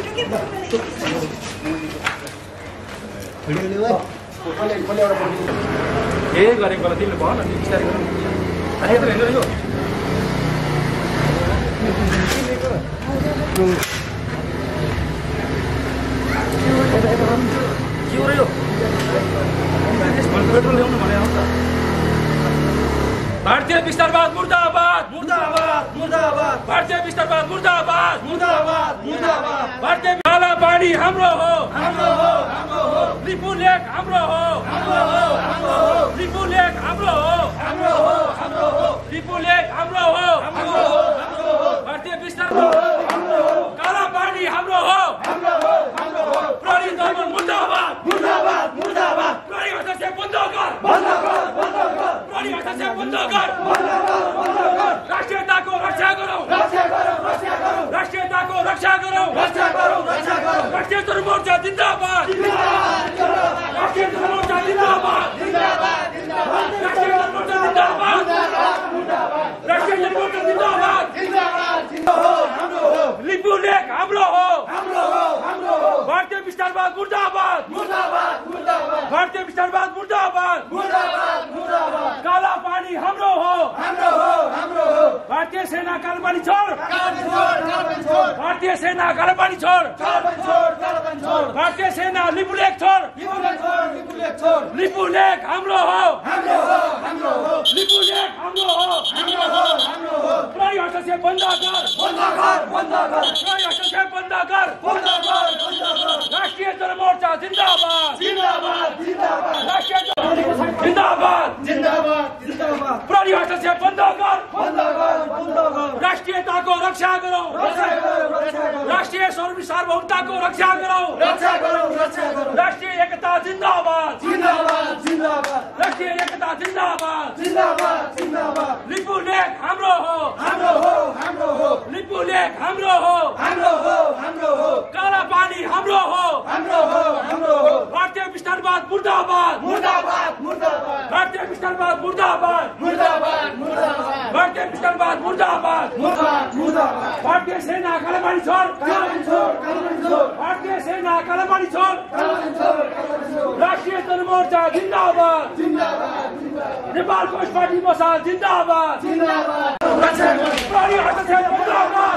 गरेको तिमीले भन न बिस्तारै गर अनि यत्रो हेर्नु यो के हो र यो पेट्रोल ल्याउनु भने आउँछ भारतीय विस्तारवाद मुर्दाबाद मुर्दाबाद मुर्दाबाद भारतीय विस्तारवाद मुर्दाबाद मुर्दाबाद मुर्दाबाद भारतीय काला पानी हाम्रो हो हाम्रो हो हाम्रो हो लिपु लेक हाम्रो हो हाम्रो हो हाम्रो हो लिपु लेक हाम्रो हो हाम्रो हो हाम्रो हो लिपु लेक हाम्रो हो हाम्रो हो हाम्रो हो भारतीय विस्तारवाद हाम्रो हो काला पानी हाम्रो हो हाम्रो हो हाम्रो हो प्रहरी दमन मुर्दाबाद मुर्दाबाद मुर्दाबाद प्रहरी हस्ताक्षेप बन्द गर बन्द गर बन्द गर प्रहरी हस्ताक्षेप बन्द गर राष्ट्रियताको रक्षा गरौँ रक्षा गरौँ रक्षा गरौँ राष्ट्रियताको रक्षा गरौँ रक्षा गरौँ रक्षा गरौँ राष्ट्रिय जनमोर्चा जिन्दाबाद जिन्दाबाद राष्ट्रिय जनमोर्चा जिन्दाबाद जिन्दाबाद जिन्दाबाद राष्ट्रिय जनमोर्चा जिन्दाबाद जिन्दाबाद राष्ट्रिय जनमोर्चा जिन्दाबाद जिन्दाबाद जिन्दाबाद हाम्रो हो लिपु लेक हाम्रो हो हाम्रो हो हाम्रो हो भारतीय विस्तारवाद मुर्दाबाद मुर्दाबाद मुर्दाबाद भारतीय विस्तारवाद मुर्दाबाद मुर्दाबाद मुर्दाबाद काला पानी हाम्रो हो हाम्रो हो हाम्रो हो भारतीय सेना कालापानी छोड भारतीय सेना कालापानी छोड भारतीय सेना लिपु लेक छोड लिपु लेक हाम्रो हो हाम्रो हो हाम्रो हो लिपु लेक हाम्रो हो हाम्रो हो हाम्रो हो प्रहरी हस्ताक्षेप बन्द गर बन्द गर बन्द गर प्रहरी हस्ताक्षेप बन्द गर बन्द गर बन्द गर राष्ट्रिय जनमोर्चा जिन्दाबाद जिन्दाबाद जिन्दाबाद राष्ट्रिय जिन्दाबाद जिन्दाबाद जिन्दाबाद प्रहरी हस्ताक्षेप बन्द गर बन्द गर बन्द गर राष्ट्रियताको रक्षा गरौँ रक्षा गरौँ रक्षा गरौँ राष्ट्रिय सार्वभौमताको रक्षा गरौँ रक्षा गरौँ रक्षा गरौँ राष्ट्रिय एकता जिन्दाबाद जिन्दाबाद जिन्दाबाद राष्ट्रिय एकता जिन्दाबाद जिन्दाबाद जिन्दाबाद लिपु लेक हाम्रो हो हाम्रो हो हाम्रो हो लिपु लेक हाम्रो हो हाम्रो हो हाम्रो हो काला पानी हाम्रो हो हाम्रो हो हाम्रो हो भारतीय विस्तारवाद मुर्दाबाद मुर्दाबाद मुर्दाबाद भारतीय विस्तारवाद मुर्दाबाद मुर्दाबाद मुर्दाबाद भारतीय विस्तारवाद मुर्दाबाद मुर्दाबाद मुर्दाबाद भारतीय सेना कालापानी छोड भारतीय सेना कालापानी छोड राष्ट्रिय जनमोर्चा जिन्दाबाद जिन्दाबाद नेपाल कम्युनिस्ट पार्टी मसाल जिन्दाबाद जिन्दाबाद प्रहरी हस्ताक्षेप मुर्दाबाद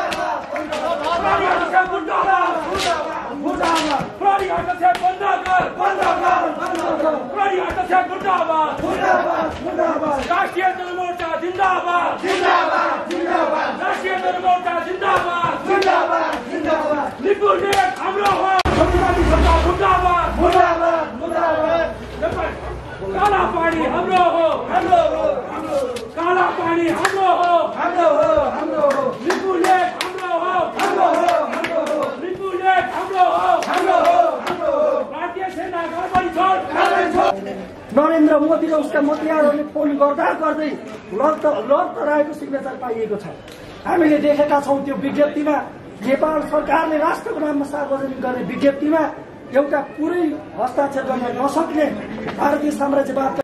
प्रहरी हस्ताक्षेप मुर्दाबाद मुर्दाबाद प्रहरी हस्ताक्षेप बन्द गर बन्द गर प्रहरी हस्ताक्षेप मुर्दाबाद मुर्दाबाद मुर्दाबाद राष्ट्रिय जनमोर्चा जिन्दाबाद जिन्दाबाद जिन्दाबाद राष्ट्रिय जनमोर्चा जिन्दाबाद जिन्दाबाद जिन्दाबाद लिपु लेक हाम्रो हो मुर्दाबाद मुर्दाबाद मुर्दाबाद काला पानी हाम्रो हो हाम्रो हो काला पानी हाम्रो हो हाम्रो हो हाम्रो हो लिपु लेक हाम्रो हो हाम्रो हो हाम्रो हो लिपु लेक हाम्रो हो हाम्रो हो हाम्रो हो भारतीय सेना कालापानी छोड नरेन्द्र मोदी र उसका मन्त्रीहरूले फोन गर्दा गर्दै लग्न रहेको सिग्नेचर पाइएको छ। हामीले देखेका छौँ त्यो विज्ञप्तिमा नेपाल सरकारले राष्ट्रको नाममा सार्वजनिक गर्ने विज्ञप्तिमा एउटा पुरै हस्ताक्षर गर्न नसक्ने भारतीय साम्राज्यवाद